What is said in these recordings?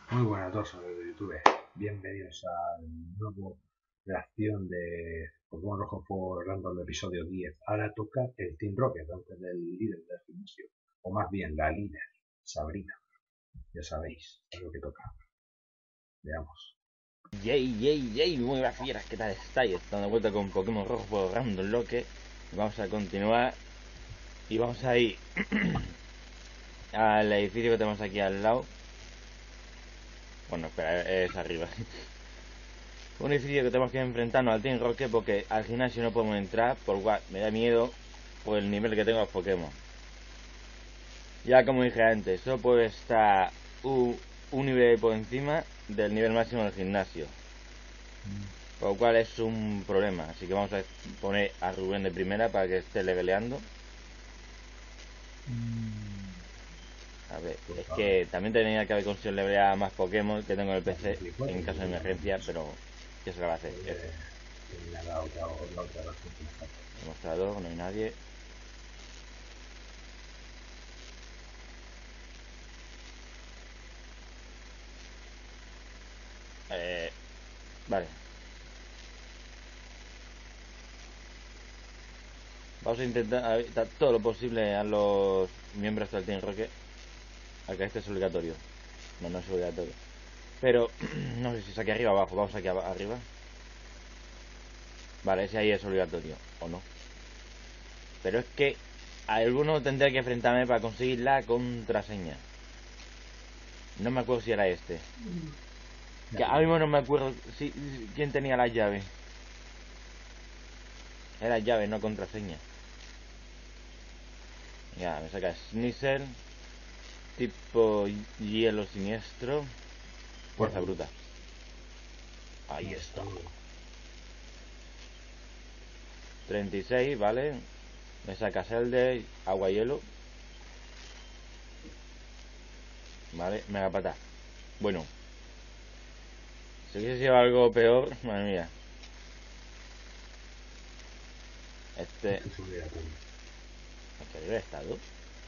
Muy buenas a todos amigos de YouTube. Bienvenidos al nuevo reacción de Pokémon Rojo Fuego Random episodio 10. Ahora toca el Team Rocket antes del líder del gimnasio. O más bien la líder, Sabrina. Ya sabéis, es lo que toca. Veamos. Yay, muy buenas fieras, ¿qué tal estáis? Estamos de vuelta con Pokémon Rojo por Random Loque. Vamos a continuar y vamos a ir al edificio que tenemos aquí al lado. Bueno, espera, es arriba. Un edificio que tenemos que enfrentarnos al Team Rocket porque al gimnasio no podemos entrar por me da miedo por el nivel que tengo los Pokémon. Ya como dije antes, solo puede estar un nivel por encima del nivel máximo del gimnasio. Por lo cual es un problema. Así que vamos a poner a Rubén de primera para que esté leveleando. A ver, Pues es a ver, que también tenía que haber conseguido levelear a más Pokémon que tengo en el la PC en caso de emergencia, mucho. pero ¿qué se le va a hacer? Voy F. a terminar la otra versión que me falta. Demostrador, no hay nadie. Eh, vale. Vamos a intentar evitar todo lo posible a los miembros del Team Rocket. Acá este es obligatorio. No, no es obligatorio. Pero no sé si es aquí arriba o abajo. Vamos aquí arriba. Vale, ese ahí es obligatorio. ¿O no? Pero es que a alguno tendré que enfrentarme para conseguir la contraseña. No me acuerdo si era este. Ya Que ahora tengo. mismo no me acuerdo quién tenía la llave. Era llave, no contraseña. Ya, me saca Sneasel. Tipo hielo siniestro. Fuerza Bueno, bruta. Ahí hasta está. luego. 36, ¿vale? Me saca Selder, agua hielo. Vale, mega pata. Bueno, si hubiese sido algo peor, madre mía. Este. Esto es obligatorio. ¿Qué debe estado?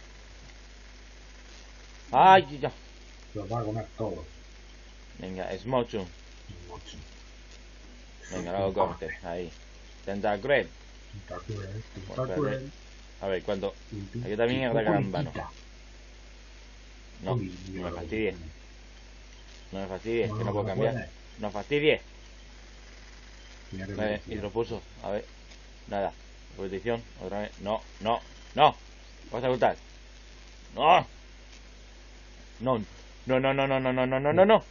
¡Ay, ya! Los va a comer todos. Venga, Smochu. Mucho. Venga, Un luego corte. corte. Ahí. Tentacruel. Tentacuel, Bueno, espérate. tentacuel. A ver, ¿cuánto? Aquí Que también es de poco le Garambano. quita. No, Uy, no mira me lo que se fastidies. come. No me fastidies, No, que no no, puedo no cambiar. puede. No fastidies. Mira qué Vale, velocidad. hidropulso. A ver, nada. Repetición, otra vez. No, no, no. Vas a gustar. No, no, no, no, no, no, no, no, no, no, no, no.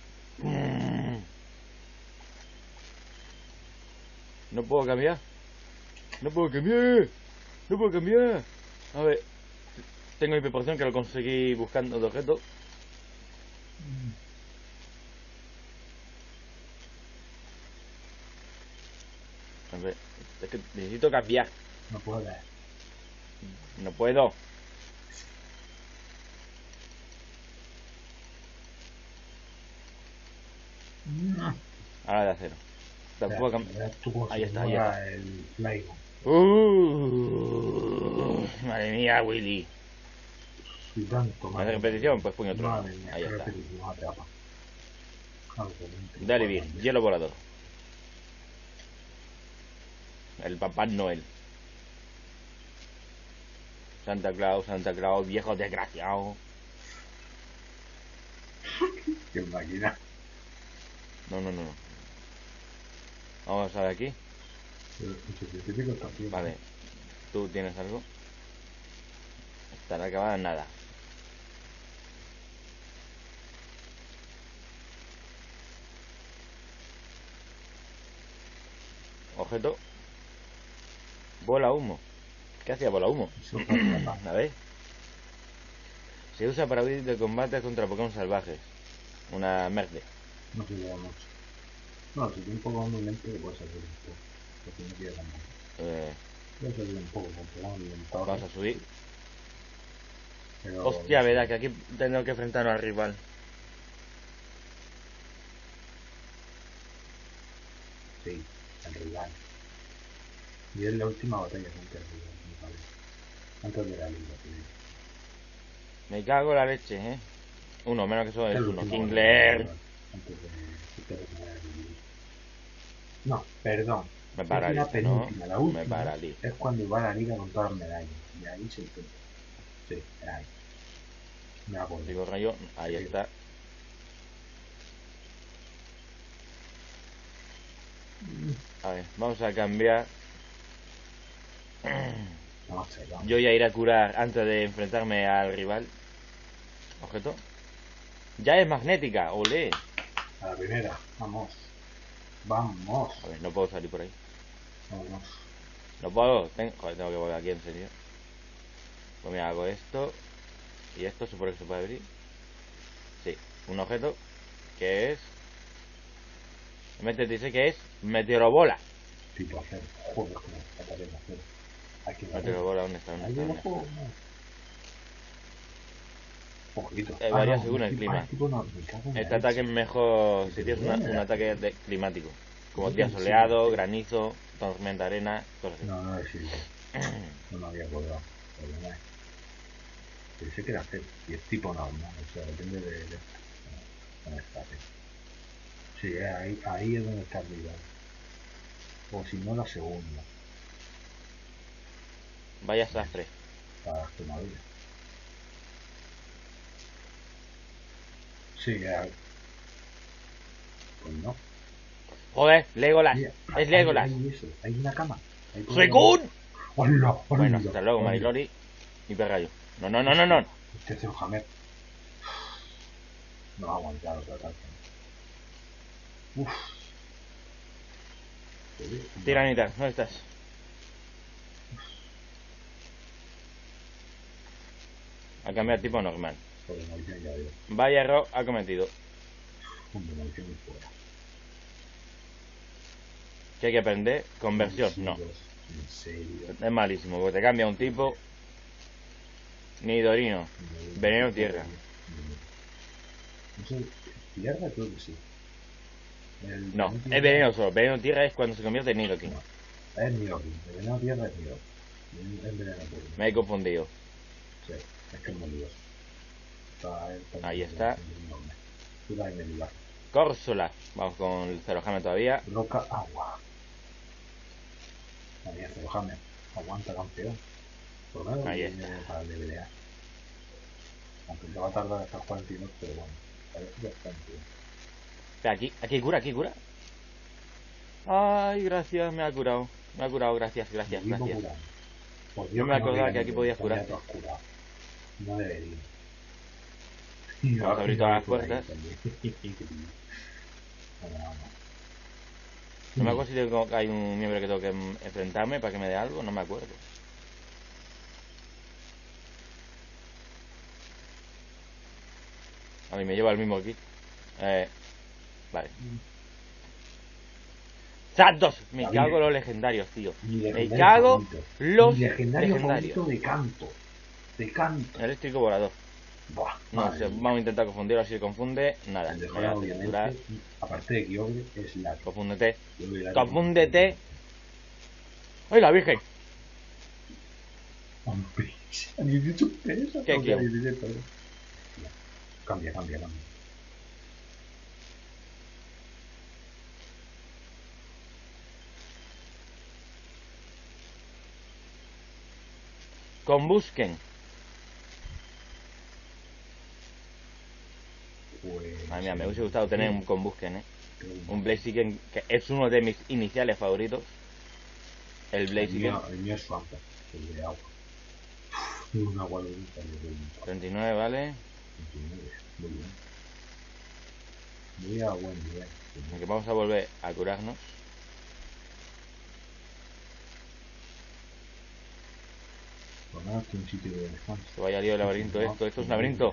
No puedo cambiar. No puedo cambiar. No puedo cambiar. A ver, tengo mi proporción que lo conseguí buscando el objeto. A ver, es que necesito cambiar. No puede. No puedo. Ahora de acero. Tampoco Espérate, verás tú cómo se Ahí me está, ahí está. mueva el Flygon. Madre mía, Willy. Y tanto ¿Me más hace repetición? Pues puño trueno. madre mía, Ahí qué está. repetición atrapa. Altamente no Dale puedo bien. cambiar. Hielo volador. El Papá Noel. Santa Claus, viejo desgraciado. Qué máquina. No, no, no, no. Vamos a ver aquí. Pero ese científico está haciendo, ¿eh? Vale. ¿Tú tienes algo? Estará acabada en nada. Objeto. Bola humo. ¿Qué hacía bola humo? Eso para atrapar. A ver. Se usa para huir de combates contra Pokémon salvajes. Una merde. No se lleva mucho. No, si tiene un poco más lento le puede salir un poco. Porque no quiere tampoco. Eh, Puede salir un poco con Pokémon y en vamos torre. a subir. Pero no Hostia, sé. verdad que aquí tengo que enfrentarnos al rival. Sí, el rival. Y es la última batalla contra el rival, me parece. Antes de la liga, creo. Me cago en la leche, ¿eh? Uno menos que eso es El uno. último Kingler. antes de terminar el vídeo. No, perdón. Me Es la paraliza, ¿no? penúltima, la Me última. paraliza. Es cuando va a la liga con todas las medallas. Y ahí se enfrenta. Sí, es ahí. Me acuerdo. Digo rayo, ahí Sí. está. A ver, vamos a cambiar. No sé, vamos. Yo ya iré a curar antes de enfrentarme al rival. Objeto. Ya es magnética, olé. A la primera, vamos. Vamos. A ver, no puedo salir por ahí. Vamos. No puedo. Joder, tengo que volver aquí en serio. Pues mira, hago esto. Y esto supone que se puede abrir. Sí, un objeto que es M36, que es meteorobola. Tipo hacer. Joder, que me está cayendo hacer. Aquí la Meteorobola, ¿dónde está? ¿Dónde ahí está? el ¿Dónde está? juego, no. Un poquito. Varía no, según el tipo- clima. tipo no, me cago en la Este ataque es leche. mejor si tienes un ataque climático. Como día soleado, granizo, tormenta arena, cosas así. No, no existe. No me había acordado. Perdona. Pensé que era hacer. Y es tipo normal. O sea, depende de. ¿Dónde está? Sí, ahí es donde está el rival. O si no, la segunda. Vaya safre. Para Extremadura. Sí, pues no. Joder, Legolas. Mira, Es Legolas. Hay eso, hay una cama. ¡Suicún! ¡Hola! Bueno, hasta luego, Marilori y Perrayo. No, no, no, no, no. Este es el Hammer. No va a aguantar otro ataque. Uff. Tiranita, ¿dónde estás? A cambiar tipo normal. Por demolición ya veo. Vaya error ha cometido. Un demolición y fuera. ¿Qué hay que aprender? Conversión. No. En serio. Es malísimo, porque te cambia un tipo. Nidorino. Veneno tierra. No sé, tierra creo que sí. No, es veneno solo. Veneno tierra es cuando se convierte en Nidoking. No, es Nidoking. El veneno tierra es Nidoking. Es veneno puro. Me he confundido. Sí, es que es muy lioso. Ahí está. Tú dale de lugar. Córsola. Vamos con el Cerojame todavía. Roca, agua. María Cerojame. Aguanta, campeón. Por lo menos Ahí viene está. para levelear. Aunque te va a tardar hasta 42, pero bueno. Parece que está bien. Espera, aquí cura, aquí cura. Ay, gracias, me ha curado. Me ha curado, gracias, gracias, Vivo gracias. curando. Por Yo Dios me que no acordaba digan que aquí que podías ya curar. te has curado. No debería. Vamos a abrir todas las puertas. Bueno, vamos. No me acuerdo si hay un miembro que tengo que enfrentarme para que me dé algo, no me acuerdo. A mí me lleva el mismo aquí. Vale. ¡Santos! Me David. cago en los legendarios, tío. Mi Me legendario cago favorito. los Mi legendario legendarios. favorito de canto. De canto. Eléctrico volador. Buah, No madre sé, mía. vamos a intentar confundirlo, si se confunde, nada. El de Me Jora, hace capturar. obviamente, aparte de Kyogre, es la Confúndete. Kyogre. Confúndete. ¡Ay, la virgen! Hombre, a 18 pesos. ¿Qué no, quiero? a 16 pesos. Cambia, cambia, cambia. Combusken. Pues, Madre mía, me hubiese gustado tener un Combusken, Un Blaziken, que es uno de mis iniciales favoritos. El Blaziken. El mío es Swampert, el de agua. Un agua de 39, ¿vale? 29, muy bien. Muy a buen día. Aquí vamos a volver a curarnos. Por nada, que un sitio de descanso. Que vaya lío el laberinto esto. Esto es un laberinto.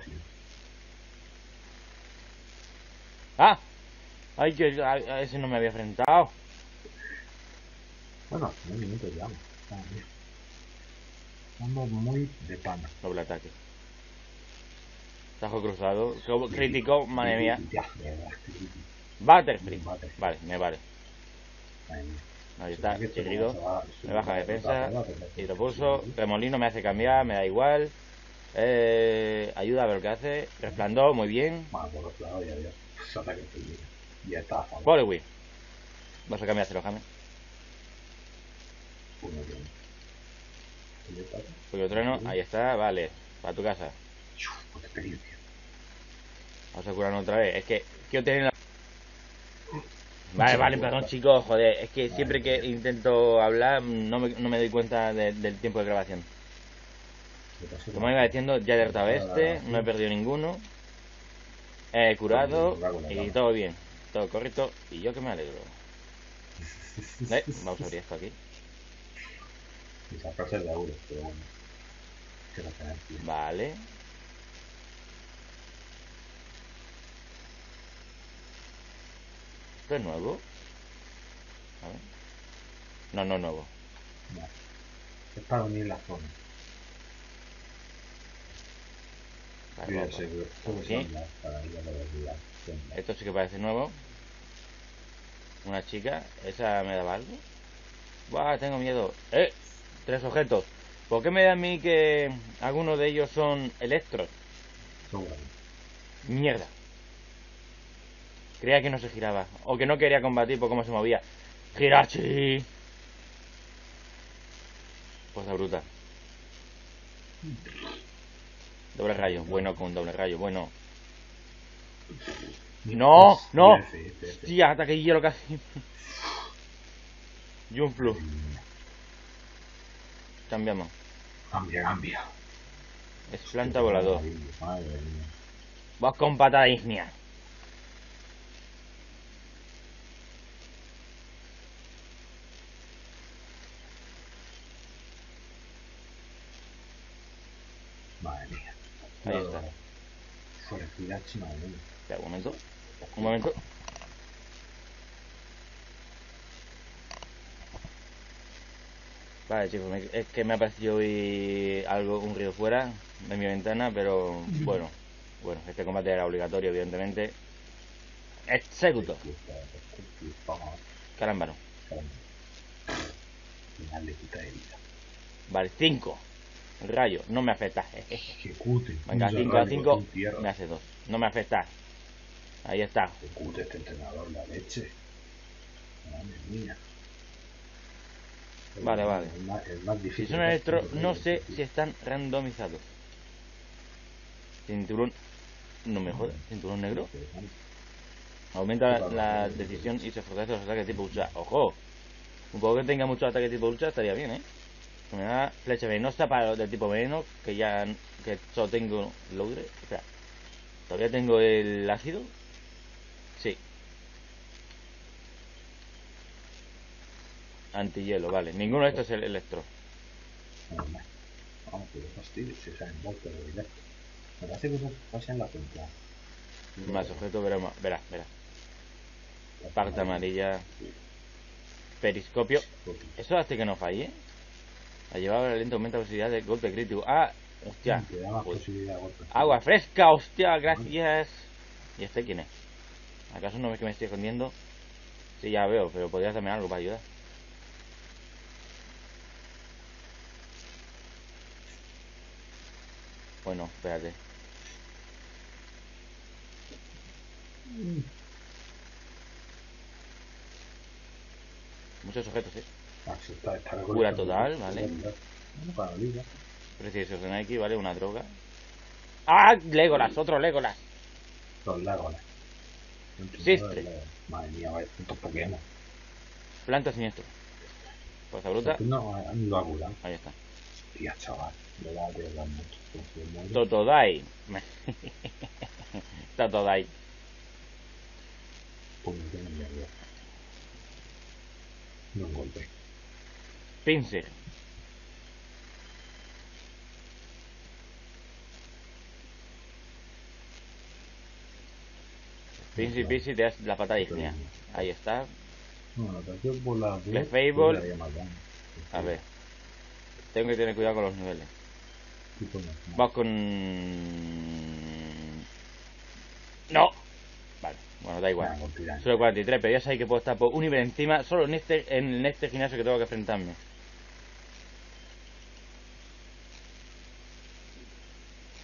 ¡Ah! ¡Ay, que a ese no me había enfrentado! Bueno, 9 minutos ya. Vamos muy de pana. Doble ataque. Tajo cruzado. Crítico, madre mía. Butterfree. Vale, me vale. Ahí está, herido. Me baja defensa. Hidropulso. Remolino me hace cambiar, me da igual. Ayuda a ver lo que hace. Resplandor, muy bien. Bueno, por otro lado, ya Dios. Se ataque prohibido. Ya está a favor. Poliwhirl. Vas a cambiárselo, Jaime. Uno bien. ¿Y el ataque? Fuego trueno, ahí está, vale. Para tu casa. Con experiencia. Vamos a curarnos otra vez. Es que quiero tener la... Vale, perdón chicos, joder. Es que siempre que intento hablar no me doy cuenta del tiempo de grabación. Como iba diciendo, ya he derrotado a este, no he perdido ninguno. He curado y todo bien. Todo correcto y yo que me alegro. Vamos a abrir esto aquí. Esa frase es de euros, pero bueno. Que no tenés tiempo. Vale. ¿Esto es nuevo? A ver. No, no es nuevo. Vale. Es para unir la zona. Vale, Yo ya vamos. sé que todo ¿Sí? son las para ir a la velocidad. Esto sí que parece nuevo. Una chica. ¿Esa me daba algo? ¡Buah! Tengo miedo. 3 objetos. ¿Por qué me da a mí que algunos de ellos son electros? Son buenos. Mierda. Creía que no se giraba. O que no quería combatir por cómo se movía. ¡Hirachi! Cosa bruta. Doble rayo. Bueno, con doble rayo. Bueno. ¡No! ¡No! ¡Hostia! Ataque hielo casi. Junflu. Cambiamos. Cambia. Es planta volador. Madre mía. Vas con patada ígnea. Madre mía. Ahí está. Felicidad, madre mía. Espera, un momento. Un momento. Vale, chicos, es que me ha parecido hoy un ruido fuera de mi ventana, pero bueno, este combate era obligatorio, evidentemente. Executo. Carámbano. Final de quita de vida. Vale, 5. Rayo, no me afecta. Ejecute. Venga, 5 a 5, me hace 2. No me afecta. Ahí está. Ejecute este entrenador, la leche. Madre mía. Vale. El más difícil. Si son electro, no sé si están randomizados. Cinturón. No me jodas. Cinturón negro. Aumenta la decisión y se fortalece los ataques tipo lucha. ¡Ojo! Un poco que tenga muchos ataques tipo lucha estaría bien, ¿eh? Me da flecha venenosa para los de tipo veneno, que ya que solo tengo logre. Espera. ¿Todavía tengo el ácido? Sí. Antihielo, vale. Ninguno de estos es el electro. Vamos, que fastidio si se han envuelto de directo. Me parece que eso pasa en la punta. Más objetos, verá. Parte amarilla. Periscopio. Eso hace que no falle. Ha llevado la lente aumenta la posibilidad de golpe crítico. Ah, hostia. Agua fresca, hostia, gracias. ¿Y este quién es? ¿Acaso no ves que me estoy escondiendo? Sí, ya veo, pero podrías darme algo para ayudar. Bueno, espérate. Muchos objetos, Cura total, vale. Preciso de Nike, vale, una droga. ¡Ah! Legolas, otro Legolas. Los Legolas. Sistre. Madre mía, vaya puntos Pokémon. Planta siniestro. Fuerza bruta. No, han ido a curar. Ahí está. Tía, chaval. Le da de dar mucho. Totodai. Totodai. Pues no tiene mierda. No golpe. Pinsir. Pisi, te das la patada ígnea. Ahí está. No, ataque por la Clefable. A ver. Tengo que tener cuidado con los niveles. Vamos con... ¡No! Vale, bueno, da igual. Solo 43, pero ya sabéis que puedo estar por un nivel encima solo en este gimnasio que tengo que enfrentarme.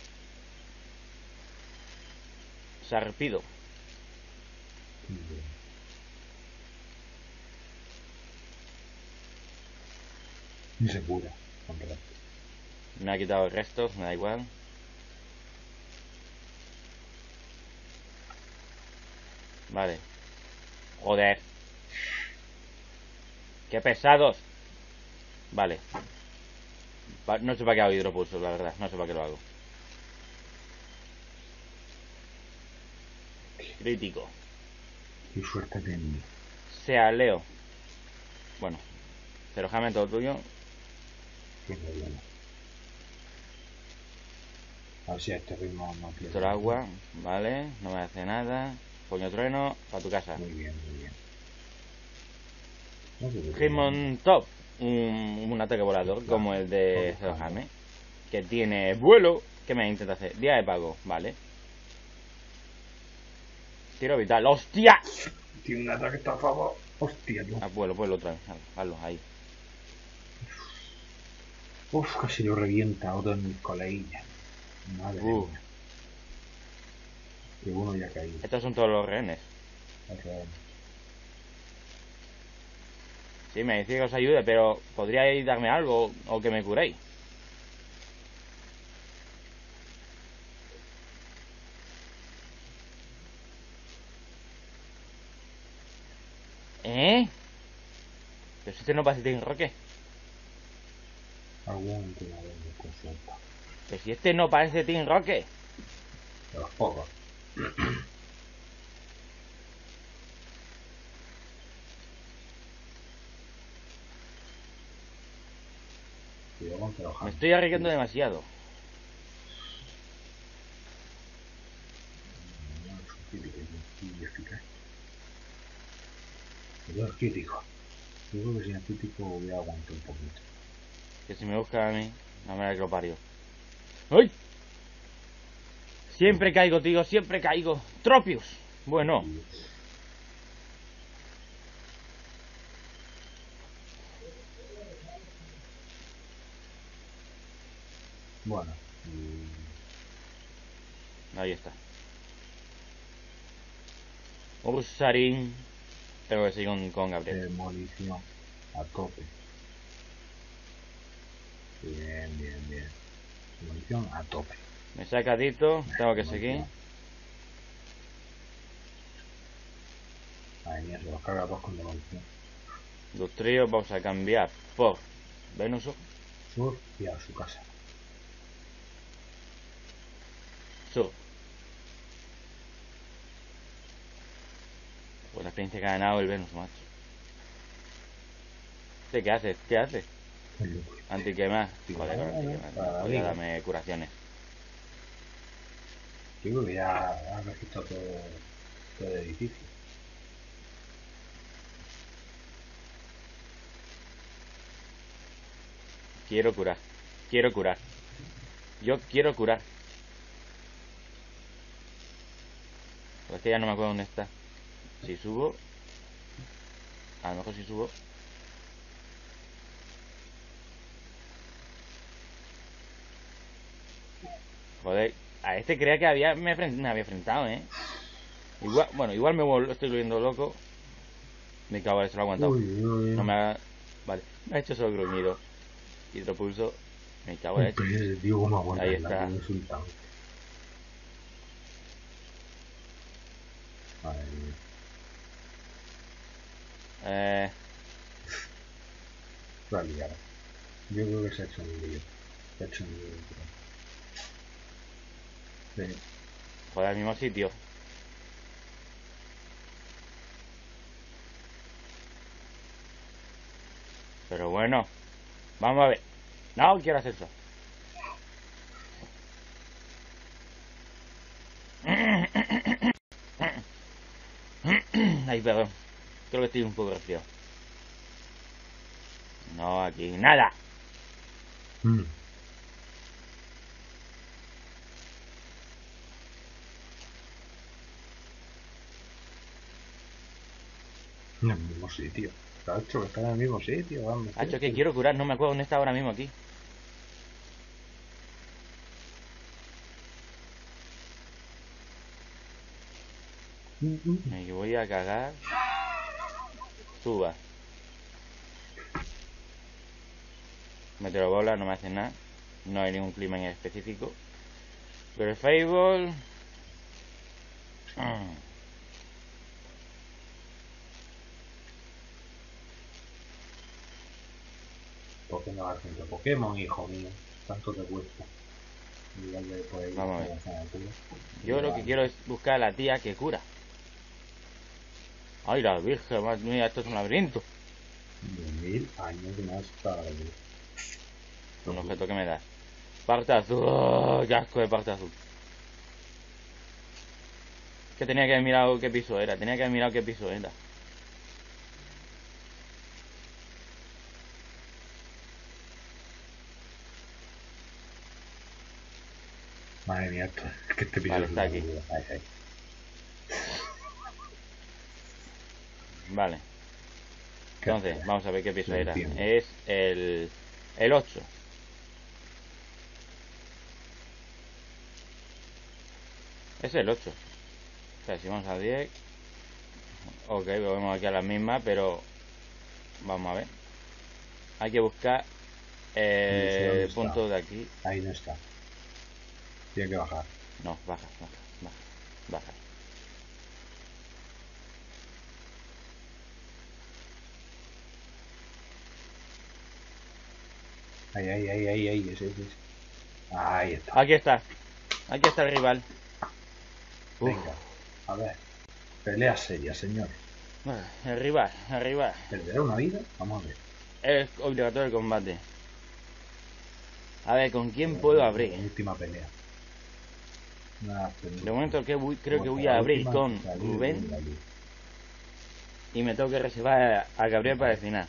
Sarpido. Y se cura. Me ha quitado el resto, me da igual. Vale. Joder. Qué pesados. Vale. No sé para qué hago hidropulso, la verdad. No sé para qué lo hago. Crítico. Qué suerte tenía. Sea Leo. Bueno. Pero Jaime, todo tuyo. Qué bueno. A ver si a este ritmo no Quito el agua. Vale. No me hace nada. Puño trueno. Para tu casa. Muy bien, muy bien. No sé de qué Hitmon Top. Un ataque volador Claro, como el de todo Jaime. Que tiene vuelo. ¿Qué me intenta hacer? Día de pago. Vale. Tiro vital. ¡Hostia! tiene un ataque está a favor. Hostia, no. Ah, vuelo otra vez. Hazlo ahí. Uf, casi lo revienta otro en mis coleillas. Madre mía. Que uno ya ha caído. Estos son todos los rehenes. Sí, me decía que os ayude, pero ¿podríais darme algo o que me curéis? ¿Eh? Pero si este no parece Team Rocket. Algún entrenador de consulta. Pero si este no parece Team Rocket. De los pocos. Me estoy arriesgando demasiado. Pero es crítico. Yo creo que sin el crítico voy a aguantar un poquito. Que si me busca a mí, no me da que lo parió. ¡Ay! Siempre caigo, tío, siempre caigo. Tropius. Bueno. Bueno. Ahí está. Ursaring. Tengo que seguir con Gabriel. Demolición a tope. Bien, bien, bien. Demolición a tope. Me saca Dito, tengo que seguir. Madre mía, se los carga dos con demolición. Los tríos vamos a cambiar por Venuso. Sur y a su casa. Sur. Pues la experiencia que ha ganado el Venus, macho. ¿Qué haces? ¿Qué haces? Antiquemar. Joder, con antiquemar. Voy a darme curaciones. Yo creo que ya han registrado todo el edificio. Quiero curar. Quiero curar. Yo quiero curar. Pues es que ya no me acuerdo dónde está. Si subo. A lo mejor si subo. Joder. A este creía que me había enfrentado, Igual, bueno, igual estoy volviendo loco. Me cago en eso, lo he aguantado. No me ha... Vale. Me ha hecho solo gruñido. Hidropulso. Me cago en eso. Ahí está. Madre mía. Va a liar. Yo creo que se ha hecho un lío. Se ha hecho un lío. Sí. Joder, al mismo sitio. Pero bueno. Vamos a ver. No quiero hacer eso. Ay, perdón. Creo que estoy un poco resfriado. No, aquí nada. En el mismo sitio. Cacho, que está en el mismo sitio. Hacho, que quiero curar. No me acuerdo dónde está ahora mismo aquí. Me voy a cagar. Suba. Meteorobola no me hace nada. No hay ningún clima en específico. Pero el Fable... ¿Por qué no vas a Pokémon, hijo mío? Tanto te cuesta. Vamos a ver. Yo lo que quiero es buscar a la tía que cura. Ay, la virgen, mira, esto es un laberinto. 1000 años más tarde. Un objeto que me das. Parte azul. ¡Oh, qué asco de parte azul! Que tenía que haber mirado qué piso era. Tenía que haber mirado qué piso era. Madre mía, es que este piso Vale, es está una aquí. locura. Ahí. Vale. Entonces, hace? vamos a ver qué piso No era. entiendo. Es el 8. Es el 8. O sea, si vamos a 10. Ok, volvemos aquí a la misma, pero vamos a ver. Hay que buscar el punto de aquí. Ahí no está. Tiene que bajar. No, baja. Ahí, ese. Ahí está. Aquí está el rival. Venga, a ver. Pelea seria, señor. El rival. ¿Perderá una vida? Vamos a ver. Es obligatorio el combate. A ver, ¿con quién puedo abrir? Última pelea. De momento creo que voy a abrir con Rubén. Y me tengo que reservar a Gabriel para el final.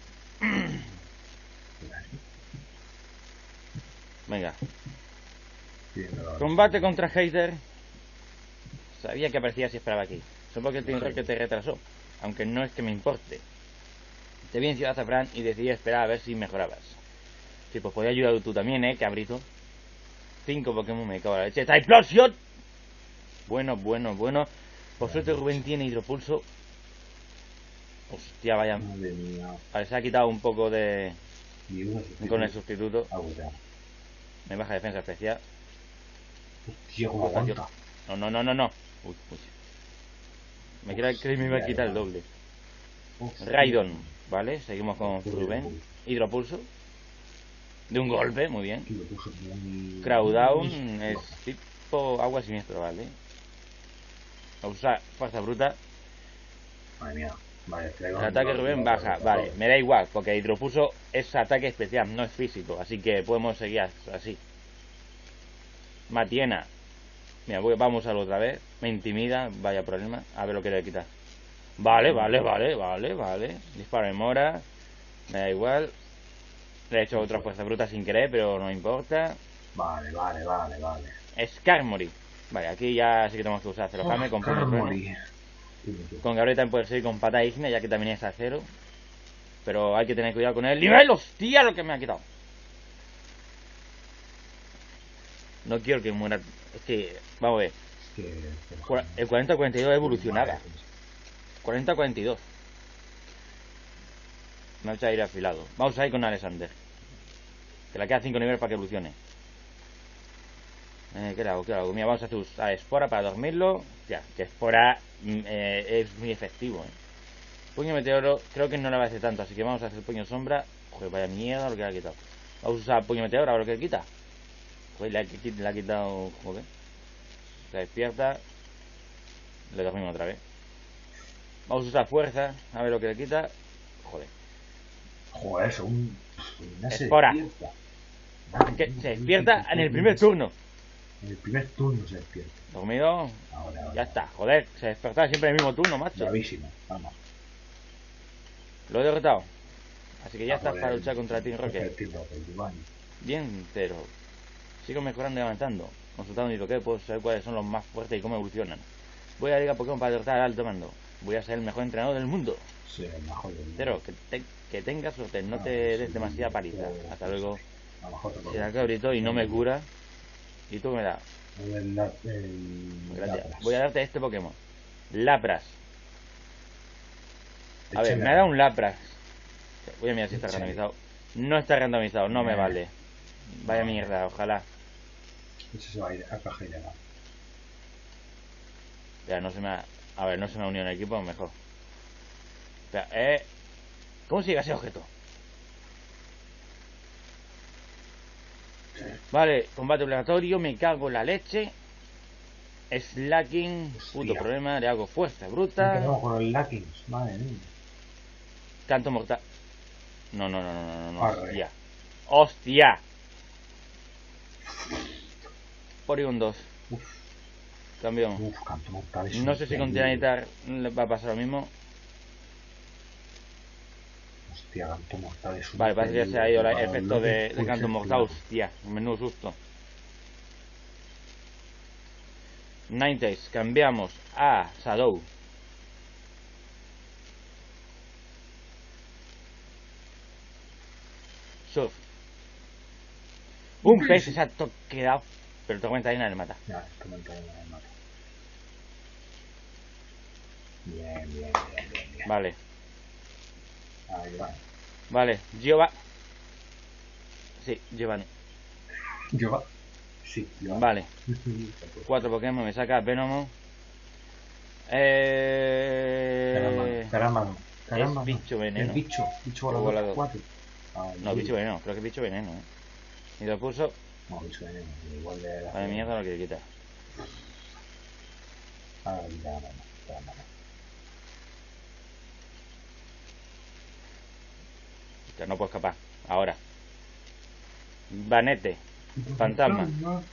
Venga. Combate contra Heider. Sabía que aparecía si esperaba aquí. Supongo que el Team Rocket te retrasó. Aunque no es que me importe. Te vi en Ciudad Azafrán y decidí esperar a ver si mejorabas. Sí, pues podía ayudar tú también, cabrito. 5 Pokémon, me cago en la leche. ¡Esta explosión! Bueno. Por suerte Rubén tiene hidropulso. Hostia, vaya. Vale, se ha quitado un poco de... Con el sustituto. Me baja defensa especial. Hostia, cómo aguanta. No. Uy. Me creía que me iba a quitar el doble. Raidon, ¿vale? Seguimos con Rubén. Hidropulso. De un golpe, muy bien. Crowdown es tipo agua siniestro, ¿vale? A usar fuerza bruta. Madre mía. Vale, el ataque de Rubén baja, vale, me da igual, porque hidropulso es ataque especial, no es físico, así que podemos seguir así. Matiena. Mira, vamos a usarlo otra vez. Me intimida, vaya problema. A ver lo que le quita. Vale. Disparo en mora. Me da igual. Le he hecho otra fuerza bruta sin querer, pero no importa. Vale. Skarmory. Vale, aquí ya sí que tenemos que usar Celojame con puño trueno. Con Gabriel también puede seguir con pata ígnea, ya que también es acero. Pero hay que tener cuidado con el nivel. ¡Hostia! Lo que me ha quitado. No quiero que muera. Es que, vamos a ver. El 40-42 evolucionaba. 40-42. Me ha hecho ir afilado. Vamos a ir con Alexander. Que le queda 5 niveles para que evolucione. ¿Qué le hago? Mira, vamos a hacer a Espora para dormirlo. Ya, que Espora es muy efectivo. Puño meteoro, creo que no le va a hacer tanto. Así que vamos a hacer puño sombra. Joder, vaya mierda lo que le ha quitado. Vamos a usar puño meteoro, a ver lo que le quita. Joder, le ha quitado. Joder. Se despierta. Le dormimos otra vez. Vamos a usar fuerza, a ver lo que le quita. Joder, son. Espora. Que se despierta en el primer turno. En el primer turno se despierta. Dormido. Ahora. Ya está. Joder, se despertaba siempre en el mismo turno, macho. Bravísimo. Vamos. Lo he derrotado. Así que ya estás para luchar contra Team Rocket. Bien, pero sigo mejorando y avanzando. Consultando mi Poké, puedo saber cuáles son los más fuertes y cómo evolucionan. Voy a la Liga Pokémon para derrotar al alto mando. Voy a ser el mejor entrenador del mundo. Sí, el mejor del mundo. Pero que tengas suerte, no te des demasiada paliza. Hasta luego. Se da cabrito y no me cura. ¿Y tú me das? Gracias. Voy a darte este Pokémon. Lapras. A ver, me ha dado un Lapras. Voy a mirar si está randomizado. No está randomizado, no me vale. Vaya mierda, ojalá. Ese se va a ir a caja ilegal. Ya, no se me ha... A ver, no se me ha unido en el equipo, mejor. Espera, ¿cómo se llega a ese objeto? Vale, combate obligatorio, me cago en la leche. Slacking, puto problema, le hago fuerza bruta. No con el Lacking, madre mía. Canto mortal. No, hostia. ¡Hostia! Porygon 2. Campeón. Canto mortal. No sé si con Tiranitar le va a pasar lo mismo. Hostia, canto mortal es un... Vale, parece que se ha ido el efecto de canto mortal. Hostia, un menudo susto. Ninetales, cambiamos a Shadow. Surf. Un pez exacto quedado. Pero Tormenta Arena le mata. Ya, Tormenta Arena le mata. Bien. Vale. Ahí va. Vale, Giovanni. Sí, Giovanni. Sí, vale. 4 Pokémon, me saca Venomo. Caramba. Es bicho veneno. El bicho volador 4. No, bicho veneno, creo que es bicho veneno, Y lo puso. No, bicho veneno, igual de la... Vale, mierda lo que quita. Que no puedo escapar. Ahora. Vanete. Fantasma.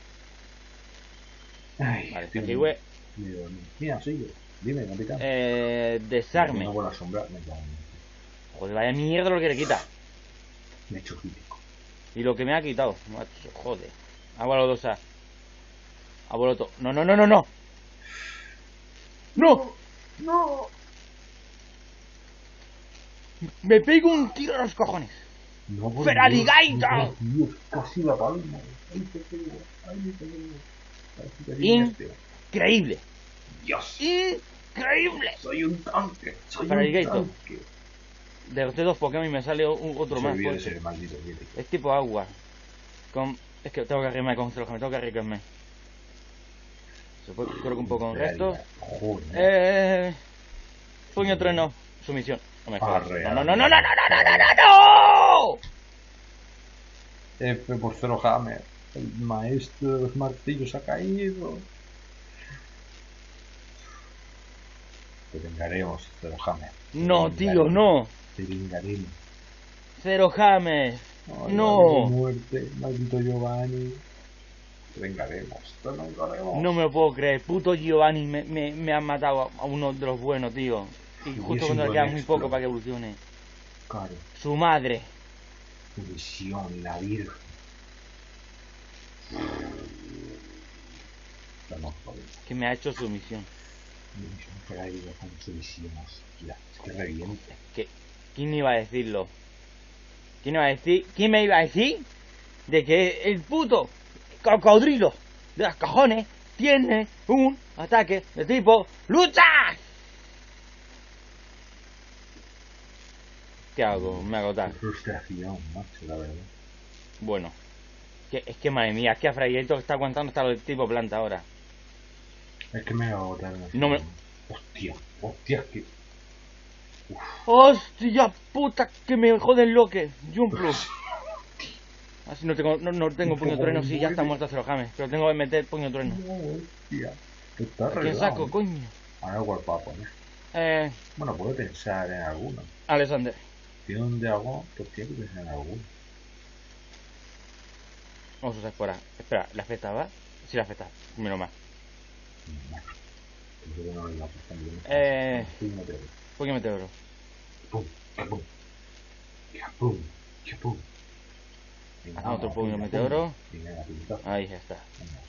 Ay, vale, Tejiwe. Mira, soy yo. Dime, capitán. Desarme. No puedo asombrar. Joder, vaya mierda lo que le quita. Me he hecho crítico. Y lo que me ha quitado. Joder. Agua lodosa. Aboloto. No. ¡No! Me pego un tiro a los cojones. No, ¡Feraligator! Casi la palma. Increíble. Dios. Increíble. Soy un tanque. Feraligator. De los 2 Pokémon me sale otro más. Ser maldito, es tipo agua. Es que tengo que arriesgarme con me tengo que arriesgarme. Se puede, creo que un poco con el resto. Puño trueno. Sumisión. No me jodas. ¡No! F por Zero Hammer. El maestro de los martillos ha caído. Te vengaremos, Zero Hammer. No, tío, no. Te vengaremos. Zero Hammer. No. Muerte, maldito Giovanni. Te vengaremos. No me lo puedo creer. Puto Giovanni me ha matado a uno de los buenos, tío. Y justo cuando le queda muy poco para que evolucione. Claro. Su madre. Tu visión, la virgen. Que me ha hecho su misión. Mi misión fue la vida con su visión. Hostia, es que reviente. ¿Quién iba a decirlo? ¿Quién me iba a decir de que el puto cocodrilo de las cojones tiene un ataque de tipo ¡lucha! ¿Qué hago? Me agotar. Frustración, macho, la verdad. Bueno, es que madre mía, es que a Frayito está aguantando hasta el tipo planta ahora. Es que me va a agotar. No me... Hostia, que... Uf. ¡Hostia puta! Que me joden lo que... Jumpluff. Así no tengo puño trueno, sí, ya está muerto Zero Hammer. Pero tengo que meter puño trueno. No, hostia. Está ¿A quién saco, coño? Ahora cuál va a poner. Bueno, puedo pensar en alguno. Alexander. Tiene un dragón, pues tiene que pensar en alguno. Vamos a usar fuera. Espera, ¿la afectaba? Sí, la afecta. Menos mal. Puño meteoro. Pum, pum. Pum, pum. Otro puño meteoro. Ahí ya está.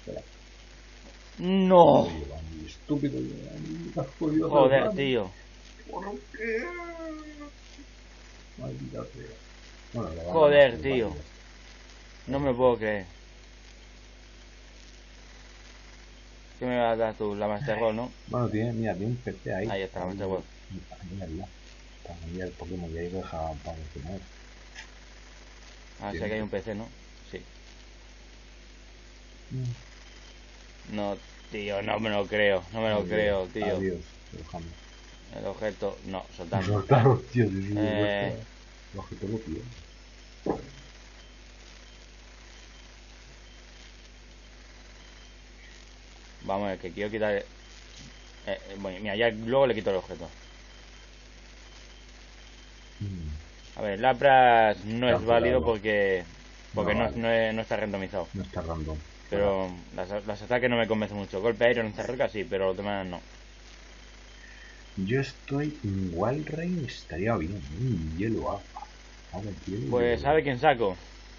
¡No! Estúpido. Joder, tío. ¿Por qué? Maldita sea. Joder, tío. No me puedo creer. ¿Qué me vas a dar tú? La Master Ball, ¿no? Bueno, mira, tiene un PC ahí. Ahí está, la Master Ball. Mírala. También el Pokémon ya deja para el final. Ah, sí que hay un PC, ¿no? Sí. No, tío, no me lo creo. No me lo creo, tío. Adiós, déjame. El objeto, no, soltando. Soltaros, tío, si es Eh, el objeto lo pido. Vamos a ver, que quiero quitar. Bueno, mira, ya luego le quito el objeto. A ver, Lapras no es válido porque No vale. no está randomizado. No está random. Pero las ataques no me convencen mucho. Golpe aéreo en roca sí, pero los demás no. Yo estoy en Walrein, estaría bien. Hielo agua. Agua, hielo, Pues, hielo. ¿sabe quién saco?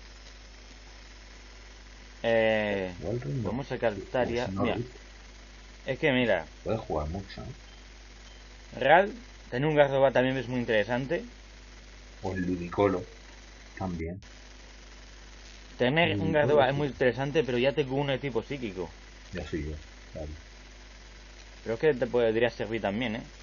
Walrein no. Podemos sacar Taria. No Mira, lo es que mira, puede jugar mucho, ¿eh? Real, tener un Gardevoir también es muy interesante. O el Ludicolo también. Tener un Ludicolo Gardevoir es sí. muy interesante, pero ya tengo uno de tipo psíquico. Ya soy yo, claro. Pero es que te podría servir también, ¿eh?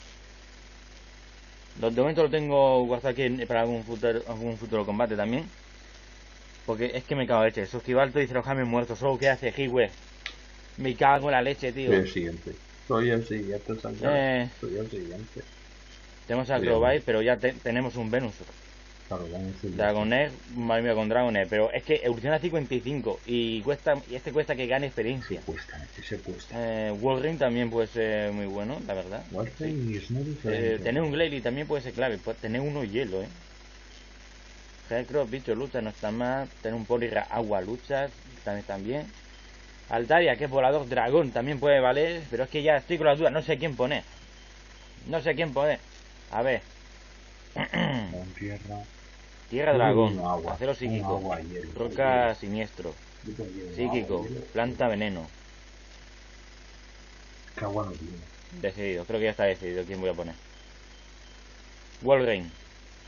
De momento lo tengo guardado aquí para algún futuro combate también. Porque es que me cago en leche. Susquivalto y Cerohame muerto. Solo que hace Higüe. Me cago en la leche, tío. Soy el siguiente. Soy el siguiente, Sangrado. Soy el siguiente. Tenemos a Crowbite, pero ya tenemos un Venusaur. Claro, Dragonair, madre mía, con Dragonair. Pero es que evoluciona a 55 y este cuesta que gane experiencia. Se cuesta. Walrein también puede ser muy bueno, la verdad. Walrein es muy diferente. Tener un Glalie también puede ser clave. Tener uno hielo, Heracross, bicho, lucha, no está mal. Tener un Poliwrath, agua, luchas, también están bien. Altaria, que es volador, dragón, también puede valer. Pero es que ya estoy con las dudas, no sé quién poner. No sé quién poner. A ver. Tierra, dragón, acero psíquico, roca siniestro, psíquico, planta veneno. ¿Qué agua no tiene? Decidido, creo que ya está decidido quién voy a poner. Walrein.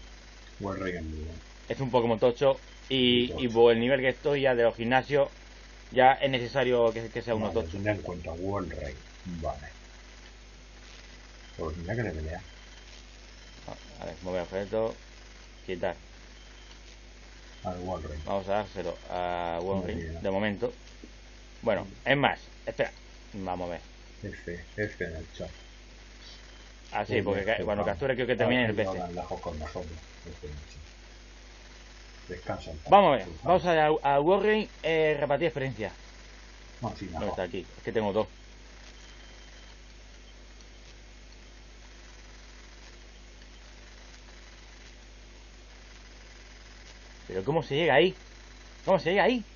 Es un Pokémon tocho y por el nivel que estoy ya de los gimnasios, ya es necesario que sea uno tocho. Tenga en cuenta Walrein. Vale. Pues mira que le pelea. A ver, mover objeto, quitar. Al Walrein. Vamos a dárselo a Walrein de momento. Bueno, es más, espera, vamos a ver. F en el chat. Ah, sí, porque cuando capture creo que termine en el PC. Descansa. Vamos a ver, vamos a Warren repartir experiencia. No, sí, ¿Dónde está aquí? Es que tengo dos. Pero ¿cómo se llega ahí? ¿Cómo se llega ahí?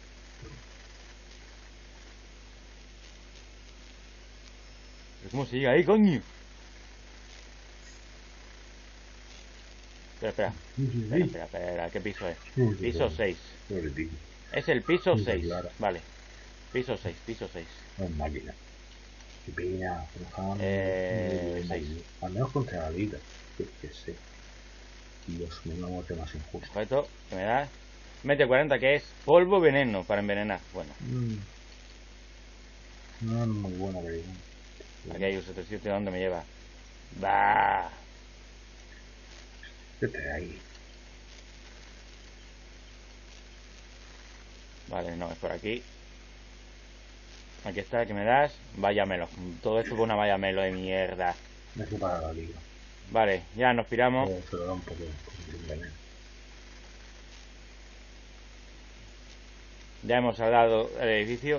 ¿Pero cómo se llega ahí, coño? Espera. ¿Qué piso es? Piso 6. Es el piso 6. Vale. Piso 6. Es máquina. Qué pena. 6. Al menos contra la vida. Yo qué sé. Dios mío, muerte más injusta. Objeto que me da. Mete 40, que es polvo veneno para envenenar. Bueno. No es muy buena, pero... Aquí hay un 707, ¿dónde me lleva? ¡Bah! Vete ahí. Vale, no, es por aquí. Aquí está, que me das. Vaya melo. Todo esto por una vaya melo de mierda. Me fui para la liga. Vale, ya nos piramos. Se lo da un poco de veneno. Ya hemos saldado el edificio.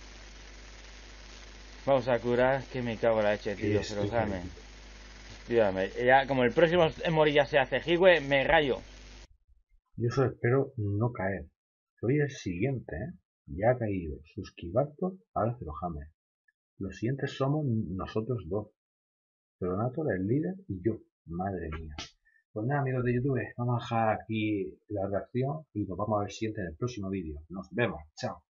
Vamos a curar, que me cago en la leche, tío. Se lo dame. Ya, como el próximo Morilla se hace Higüe, me rayo. Yo solo espero no caer. Soy el siguiente, ¿eh? Ya ha caído Susquivalto, ahora Cerohame. Los siguientes somos nosotros dos. Ceronator, el líder, y yo. Madre mía. Pues nada, amigos de YouTube, vamos a dejar aquí la reacción y nos vamos a ver siguiente en el próximo vídeo. Nos vemos. Chao.